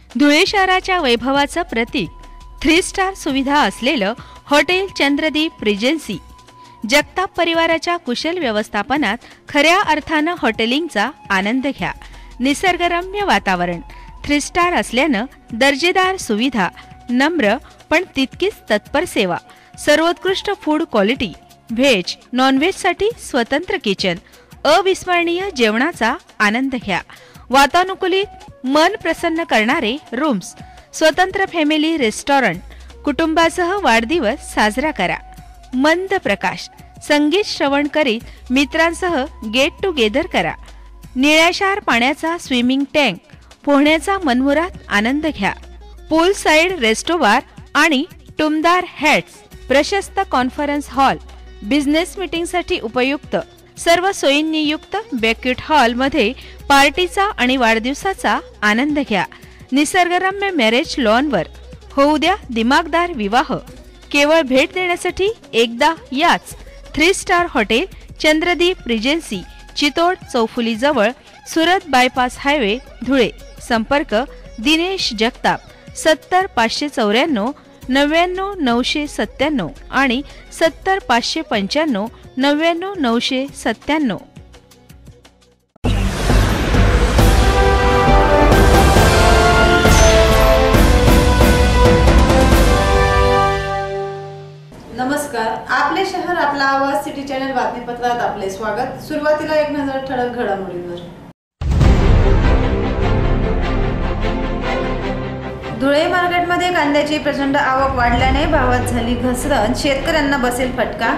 धुळे शहराच्या वैभवाचं प्रतीक 3 स्टार सुविधा असलेलं हॉटेल चंद्रदीप रिजेन्सी जगताप परिवाराच्या कुशल व्यवस्थापनात खऱ्या अर्थानं हॉटेलिंगचा आनंद घ्या। निसर्गरम्य वातावरण, 3 स्टार असल्यानं दर्जेदार सुविधा, नम्र पण तितकीच तत्पर सेवा, सर्वोत्कृष्ट फूड क्वालिटी, व्हेज नॉनव्हेज साठी स्वतंत्र किचन, अविस्मरणीय जेवणाचा आनंद घ्या। वातानुकूलित मन प्रसन्न करणारे रूम्स, स्वतंत्र फॅमिली रेस्टॉरंट, कुटुंबासह वाढदिवस साजरा करा। मंद प्रकाश, संगीत श्रवण करीत मित्रांसह गेट टुगेदर करा। निळ्याशार पाण्याचा स्विमिंग टँक, पोहण्याचा मनमुराद आनंद घ्या। पूल साइड रेस्टोबार आणि टुमदार हॅट्स, प्रशस्त कॉन्फरन्स हॉल, बिझनेस मीटिंगसाठी उपयुक्त, सर्व सोयींनी युक्त बँक्वेट हॉल मध्ये पार्टीचा आणि वाढदिवसाचा आनंद घ्या। निसर्गरम्य मॅरेज लॉनवर होऊ द्या दिमागदार विवाह। केवळ भेट देण्यासाठी एकदा याच 3 star hotel Chandradeep regency, Chitod चौफुली जवळ, सुरत बायपास हायवे, धुळे। संपर्क दिनेश जगताप 70 594 99 997 आणि 70 595 99 997। नमस्कार, आपले शहर आपला आवाज सिटी चॅनल बातमीपत्रात आपले स्वागत। सुरुवातीला एक नजर ठळक घडामोडींवर। धुळे मार्केटमध्ये कांद्याची प्रचंड आवक वाढल्याने भावात झाली घसरण, शेतकऱ्यांना बसेल फटका।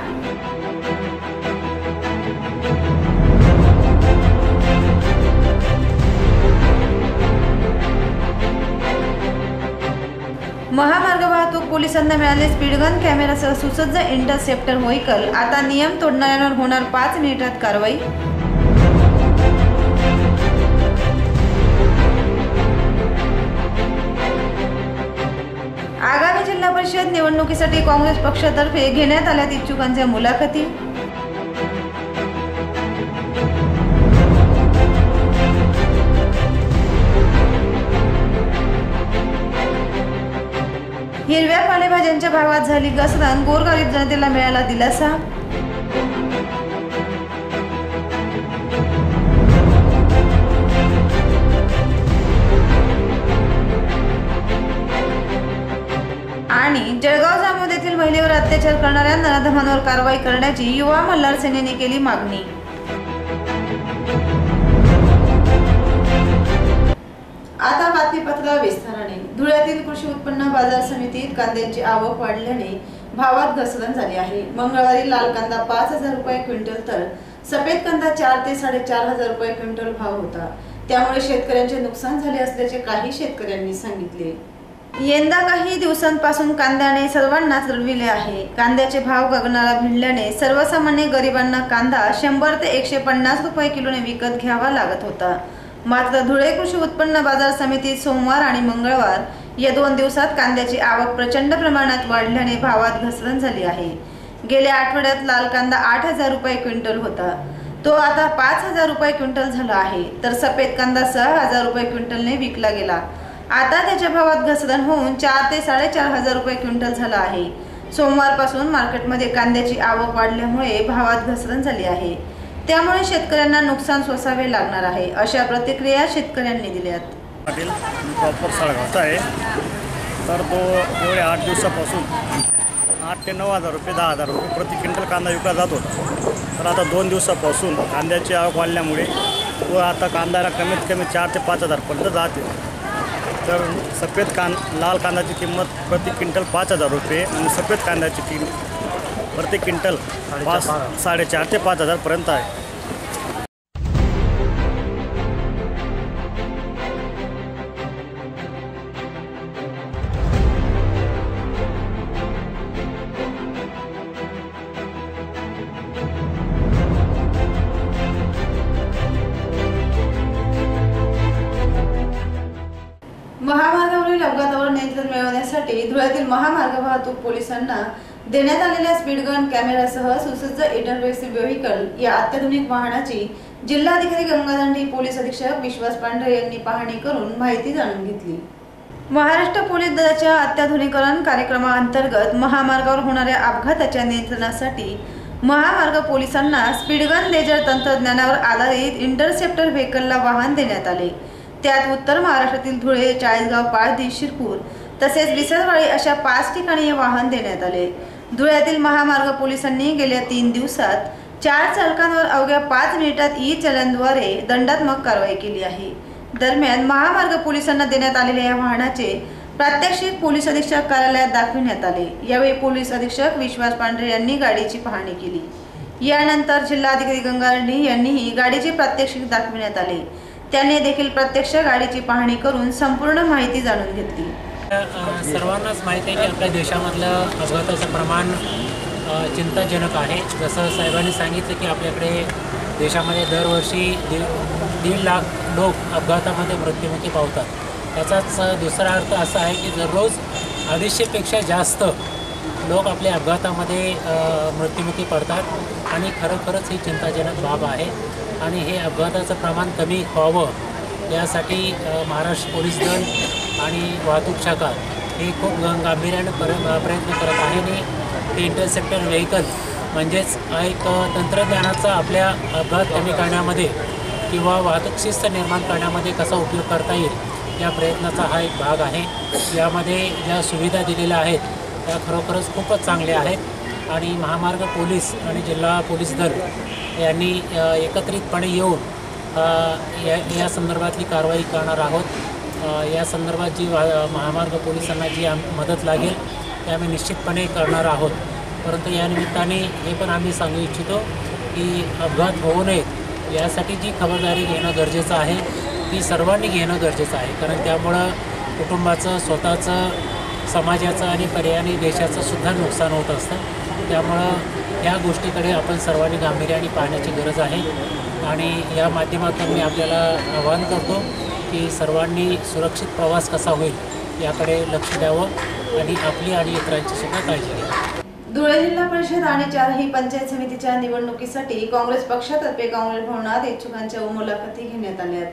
महामार्ग वाहतूक पोलिसांना मिळाले स्पीडगन कॅमेरासह सुसज्ज इंटरसेप्टर व्हेकल, आता नियम तोडणाऱ्यांवर होणार 5 मिनिटात कारवाई। आगामी जिल्हा परिषद निवडणुकीसाठी काँग्रेस पक्षातर्फे घेण्यात आल्यात इच्छुकांच्या मुलाखती। हिरव्या पालेभाज्यांच्या भावात झाली घसरण, गोरगरीब जनतेला मिळाला दिलासा। आणि जळगाव जामोद येथील महिलेवर अत्याचार करणाऱ्या नराधमांवर कारवाई करण्याची युवा मल्हार सेनेने केली मागणी। आता बातमीपत्र विस्ताराने। धुळ्यातील कृषी उत्पन्न बाजार समितीत कांद्याची आवक वाढल्याने भावात घसरण झाली आहे। मंगळवारी लाल कांदा 5,000 रुपये क्विंटल तर सफेद कांदा 4 ते 4,500 रुपये क्विंटल भाव होता। त्यामुळे शेतकऱ्यांचे नुकसान झाले असल्याचे काही शेतकऱ्यांनी सांगितले। यंदा काही दिवसांपासून कांद्याने सर्वांना चढविले आहे। कांद्याचे भाव गगनाला भिडल्याने सर्वसामान्य गरिबांना कांदा 100 ते 150 रुपये किलोने विकत घ्यावा लागत होता। मात्र धुळे कृषी उत्पन्न बाजार समितीत सोमवार आणि मंगळवार या 2 दिवसात कांद्याची आवक प्रचंड प्रमाणात वाढल्याने भावात घसरण झाली आहे। गेल्या आठवड्यात लाल कांदा 8,000 रुपये क्विंटल होता, तो आता 5,000 रुपये क्विंटल झाला आहे, तर सफेद कांदा 6,000 रुपये क्विंटलने विकला गेला। आता त्याच्या भावात घसरण होऊन 4 ते 4,500 रुपये क्विंटल झाला आहे। सोमवारपासून मार्केटमध्ये कांद्याची आवक वाढल्यामुळे भावात घसरण झाली आहे, त्यामुळे शेतकऱ्यांना नुकसान सोसावे लागणार आहे, अशा प्रतिक्रिया शेतकऱ्यांनी दिल्यात। पाटील प्रॉपर सळगावचा आहे, तर तो एवढे 8 दिवसापासून 8 ते 9,000 रुपये 10,000 रुपये प्रति क्विंटल कांदा विकला जात होता। तर आता 2 दिवसापासून कांद्याची आवक वाढल्यामुळे तो आता कांद्याला कमीत कमी 4 ते 5,000 पर्यंत जाते। तर लाल कांद्याची किंमत प्रति क्विंटल 5,000 रुपये आणि सफेद कांद्याची किंमत प्रति क्विंटल 4,500 ते 5,000 पर्यंत आहे। महामार्गावरील अपघातावर नियंत्रण मिळवण्यासाठी धुळ्यातील महामार्ग वाहतूक पोलिसांना देण्यात आलेल्या स्पीडगन कॅमेरासह सुसज्ज इंटरसेप्टर व्हेकल या अत्याधुनिक वाहनाची जिल्हाधिकारी गंगादंडी पोलीस अधीक्षक विश्वास पांढरे यांनी पाहणी करून माहिती जाणून घेतली। महाराष्ट्र पोलीस दलाच्या अत्याधुनिकीकरण कार्यक्रमाअंतर्गत महामार्गावर होणाऱ्या अपघाताच्या नियंत्रणासाठी महामार्ग पोलिसांना स्पीडगन लेजर तंत्रज्ञानावर आधारित इंटरसेप्टर व्हेकलला वाहन देण्यात आले। त्यात उत्तर महाराष्ट्रातील धुळे, चाळीसगाव, पाळधी, शिरपूर तसेच विसरवाडी अशा 5 ठिकाणी हे वाहन देण्यात आले। धुळ्यातील महामार्ग पोलिसांनी गेल्या 3 दिवसात 4 चालकांवर अवघ्या 5 मिनिटात ई-चलनद्वारे दंडात्मक कारवाई केली आहे। दरम्यान महामार्ग पोलिसांना देण्यात आलेल्या या वाहनाचे प्रात्यक्षिक पोलीस अधीक्षक कार्यालयात दाखविण्यात आले। यावेळी पोलीस अधीक्षक विश्वास पांढरे यांनी गाडीची पाहणी केली। यानंतर जिल्हाधिकारी गंगाराणी यांनीही गाडीचे प्रात्यक्षिक दाखविण्यात आले। त्यांनी देखील प्रत्यक्ष गाडीची पाहणी करून संपूर्ण माहिती जाणून घेतली। सर्वांनाच माहिती आहे की आपल्या देशामधलं अपघाताचं प्रमाण चिंताजनक आहे। जसं साहेबांनी सांगितलं की आपल्याकडे देशामध्ये दरवर्षी 1.5 लाख लोक अपघातामध्ये मृत्युमुखी पावतात। त्याचाच दुसरा अर्थ असा आहे की दररोज 250पेक्षा जास्त लोक आपल्या अपघातामध्ये मृत्युमुखी पडतात आणि खरोखरच ही चिंताजनक बाब आहे। आणि हे अपघाताचं प्रमाण कमी व्हावं यासाठी महाराष्ट्र पोलीस दल आणि वाहतूक शाखा हे खूप गांभीर्याने प्रयत्न करत आहे। आणि हे इंटरसेप्टर व्हेकल म्हणजेच एक तंत्रज्ञानाचा आपल्या अपघात कमी करण्यामध्ये किंवा वाहतूक शिस्त निर्माण करण्यामध्ये कसा उपयोग करता येईल या प्रयत्नाचा हा एक भाग आहे। यामध्ये ज्या सुविधा दिलेल्या आहेत त्या खरोखरच खूपच चांगल्या आहेत आणि महामार्ग पोलीस आणि जिल्हा पोलीस दल यांनी एकत्रितपणे येऊन या संदर्भातली कारवाई करणार आहोत। या संदर्भात जी महामार्ग पोलिसांना जी मदत लागेल ते आम्ही निश्चितपणे करणार आहोत। परंतु या निमित्ताने हे पण आम्ही सांगू इच्छितो की अपघात होऊ नयेत यासाठी जी खबरदारी घेणं गरजेचं आहे ती सर्वांनी घेणं गरजेचं आहे। कारण त्यामुळं कुटुंबाचं, स्वतःचं, समाजाचं आणि पर्यायाने देशाचं सुद्धा नुकसान होत असतं। त्यामुळं या गोष्टीकडे आपण सर्वांनी गांभीर्याने पाहण्याची गरज आहे। आणि या माध्यमातून मी आपल्याला आवाहन करतो की सर्वांनी सुरक्षित प्रवास कसा होईल याकडे लक्ष द्यावं आणि आपली आणि इतरांची सुद्धा काळजी घ्यावी। धुळे जिल्हा परिषद आणि 4ही पंचायत समितीच्या निवडणुकीसाठी काँग्रेस पक्षातर्फे काँग्रेस भवनात इच्छुकांच्या मुलाखती घेण्यात आल्या।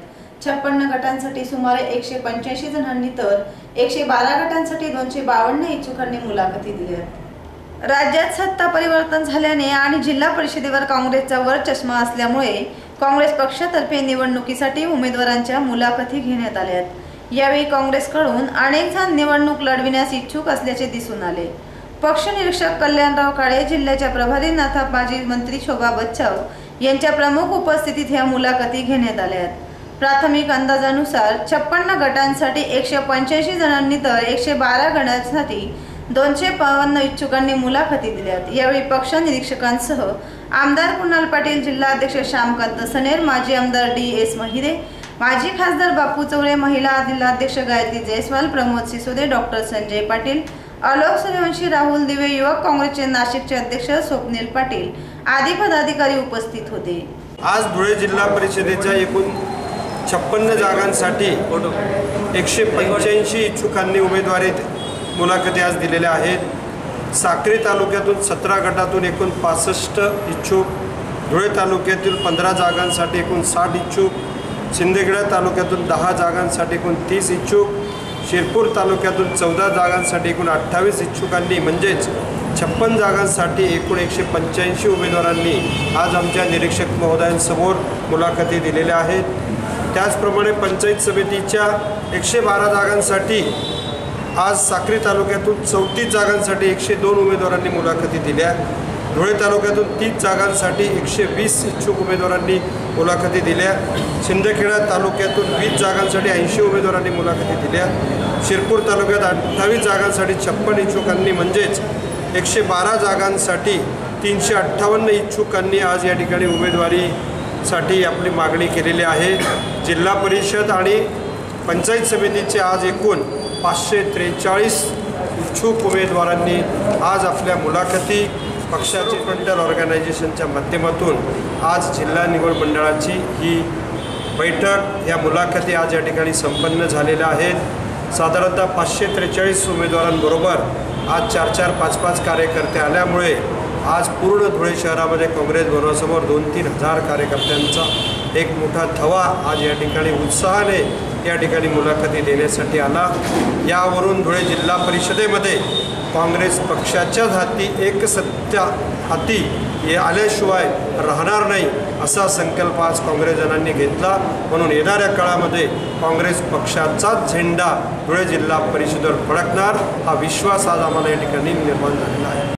56 गटांसाठी सुमारे 185 जणांनी तर 112 गटांसाठी 252 इच्छुकांनी मुलाखती दिल्या। राज्यात सत्ता परिवर्तन झाल्याने आणि जिल्हा परिषदेवर काँग्रेसचा वरचष्मा असल्यामुळे काँग्रेस पक्षातर्फे निवडणुकीसाठी उमेदवारांच्या मुलाखती घेण्यात आल्या। यावेळी काँग्रेसकडून अनेक जण निवडणूक लढविण्यास इच्छुक असल्याचे दिसून आले। पक्ष निरीक्षक कल्याणराव काळे, जिल्ह्याच्या प्रभारी माजी मंत्री शोभा बच्चाव यांच्या प्रमुख उपस्थितीत ह्या मुलाखती घेण्यात आल्या। प्राथमिक अंदाजानुसार 56 गटांसाठी 185 जणांनी तर 112 गटांसाठी 252 इच्छुकांनी मुलाखती दिल्या। यावेळी पक्ष निरीक्षकांसह आमदार कुणाल पाटील, जिल्हाध्यक्ष श्यामकांत सनेर, माजी आमदार DS महिरे, माजी खासदार बापू चौरे, महिला जिल्हाध्यक्ष गायत्री जयस्वाल, प्रमोद सिसोदे, डॉक्टर संजय पाटील, आलोक सूर्यवंशी, राहुल दिवे, युवक काँग्रेसचे नाशिकचे अध्यक्ष स्वप्नील पाटील आदी पदाधिकारी उपस्थित होते। आज धुळे जिल्हा परिषदेच्या एकूण 56 जागांसाठी 185 इच्छुकांनी उमेदवारी मुलाखती आज दिलेल्या आहेत। साक्री तालुक्यातून 17 गटातून एकूण 65 इच्छुक, धुळे तालुक्यातील 15 जागांसाठी एकूण 60 इच्छुक, शिंदखेडा तालुक्यातून 10 जागांसाठी एकूण 30 इच्छुक, शिरपूर तालुक्यातून 14 जागांसाठी एकूण 28 इच्छुकांनी म्हणजेच 56 जागांसाठी एकूण 185 उमेदवारांनी आज आमच्या निरीक्षक महोदयांसमोर मुलाखती दिलेल्या आहेत। त्याचप्रमाणे पंचायत समितीच्या 112 जागांसाठी आज साक्री तालुक्यातून 34 जागांसाठी 102 उमेदवारांनी मुलाखती दिल्या। धुळे तालुक्यातून 30 जागांसाठी 120 इच्छुक उमेदवारांनी मुलाखती दिल्या। शिंदखेडा तालुक्यातून 20 जागांसाठी 80 उमेदवारांनी मुलाखती दिल्या। शिरपूर तालुक्यात 28 जागांसाठी 56 इच्छुकांनी म्हणजेच 112 जागांसाठी 358 इच्छुकांनी आज या ठिकाणी उमेदवारीसाठी आपली मागणी केलेली आहे। जिल्हा परिषद आणि पंचायत समितीचे आज एकूण 543 इच्छुक उमेदवारांनी आज आपल्या मुलाखती पक्षाचे फ्रंटल ऑर्गनायझेशनच्या माध्यमातून आज जिल्हा निवड मंडळाची ही बैठक, या मुलाखती आज या ठिकाणी संपन्न झालेल्या आहेत। साधारणतः 543 उमेदवारांबरोबर आज 4-4, 5-5 कार्यकर्ते आल्यामुळे आज पूर्ण धुळे शहरामध्ये काँग्रेस भवनासमोर 2-3 हजार कार्यकर्त्यांचा एक मोठा थवा आज या ठिकाणी उत्साहाने या ठिकाणी मुलाखती देण्यासाठी आला। यावरून धुळे जिल्हा परिषदेमध्ये काँग्रेस पक्षाच्याच हाती एक सत्ता हाती हे आल्याशिवाय राहणार नाही असा संकल्प आज काँग्रेसजनांनी घेतला। म्हणून येणाऱ्या काळामध्ये काँग्रेस पक्षाचाच झेंडा धुळे जिल्हा परिषदेवर फडकणार हा विश्वास आज आम्हाला या ठिकाणी निर्माण झालेला आहे।